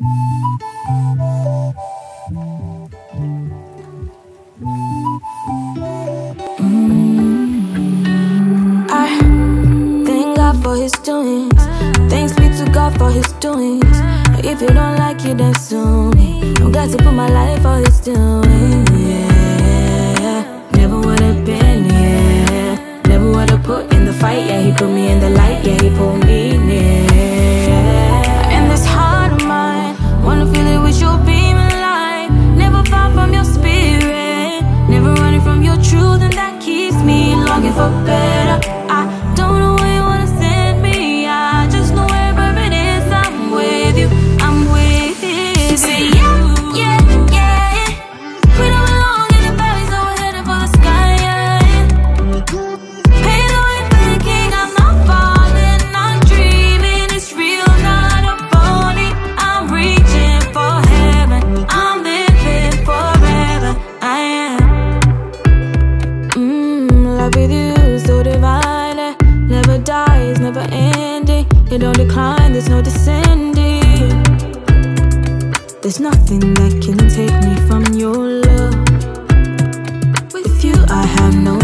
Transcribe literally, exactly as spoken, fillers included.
Mm-hmm. I thank God for His doings. Thanks be to God for His doings. If you don't like it, then sue me. I'm glad to put my life for His doing. Yeah, never would've been here. Never would've put in the fight. Yeah, He put me in the light. Yeah, He pulled me near. In this heart of mine, wanna feel it with your beam of light. Never far from your spirit. Never running from your truth, and that keeps me longing for better. I don't know where you wanna send me. I just know wherever it is, I'm with you. I'm with you. Say yeah, yeah, yeah. We don't belong in the valley, so we're heading for the sky. Yeah. Pay the way for the king. I'm not falling, I'm dreaming. It's real, not a phony. I'm reaching for heaven. I'm living forever. I am. Mmm, love with you, so divine. It never dies, never ending. It don't decline, there's no descending. There's nothing that can take me from your love. With you I have no